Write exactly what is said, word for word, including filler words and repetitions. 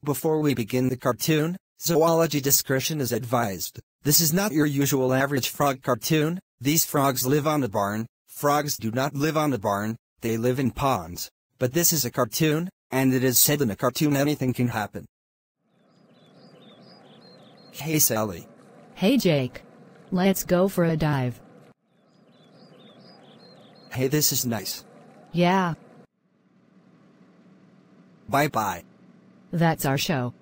Before we begin the cartoon, zoology discretion is advised. This is not your usual average frog cartoon. These frogs live on a barn. Frogs do not live on a barn, they live in ponds. But this is a cartoon, and it is said in a cartoon anything can happen. Hey Sally. Hey Jake. Let's go for a dive. Hey, this is nice. Yeah. Bye bye. That's our show.